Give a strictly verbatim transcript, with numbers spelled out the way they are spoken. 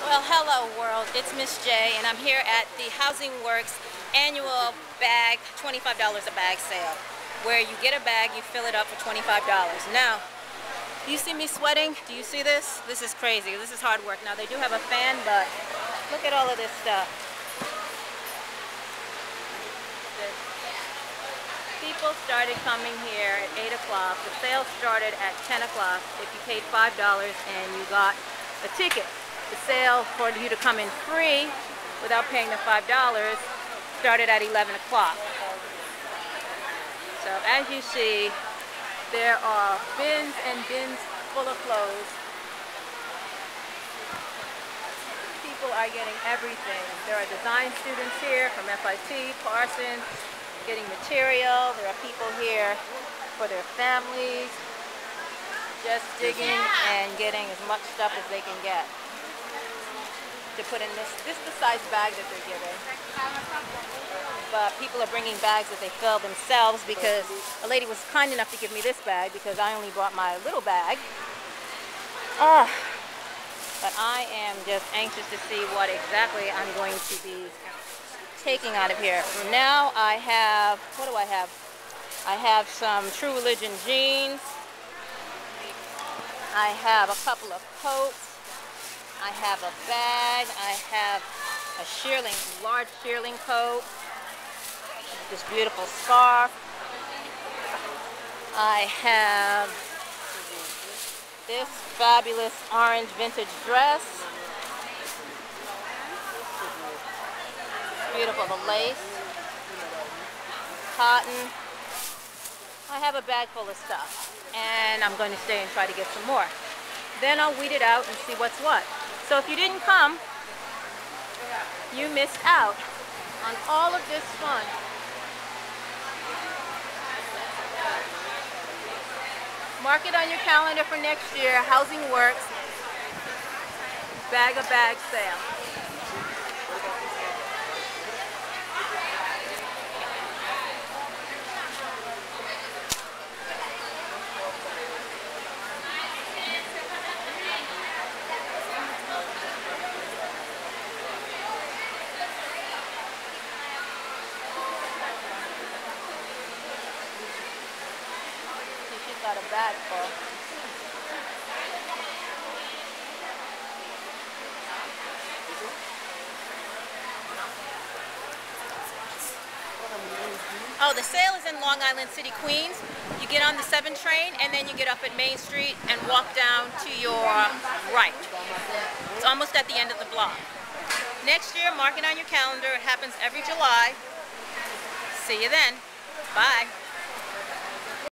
Well, hello world, it's Miss J and I'm here at the Housing Works annual bag, twenty-five dollars a bag sale, where you get a bag, you fill it up for twenty-five dollars. Now, you see me sweating? Do you see this? This is crazy. This is hard work. Now, they do have a fan, but look at all of this stuff. People started coming here at eight o'clock. The sale started at ten o'clock if you paid five dollars and you got a ticket. The sale for you to come in free without paying the five dollars started at eleven o'clock. So as you see, there are bins and bins full of clothes. People are getting everything. There are design students here from F I T, Parsons, getting material. There are people here for their families, just digging and getting as much stuff as they can get to put in this. This is the size bag that they're giving. But people are bringing bags that they fill themselves, because a lady was kind enough to give me this bag because I only brought my little bag. Ah, but I am just anxious to see what exactly I'm going to be taking out of here. For now, I have, what do I have? I have some True Religion jeans. I have a couple of coats. I have a bag. I have a shearling, large shearling coat. This beautiful scarf. I have this fabulous orange vintage dress. Beautiful, the lace, cotton. I have a bag full of stuff, and I'm going to stay and try to get some more. Then I'll weed it out and see what's what. So if you didn't come, you missed out on all of this fun. Mark it on your calendar for next year. Housing Works bag of bag sale. Got a bag full. Oh, the sale is in Long Island City, Queens. You get on the seven train and then you get up at Main Street and walk down to your right. It's almost at the end of the block. Next year, mark it on your calendar. It happens every July. See you then. Bye.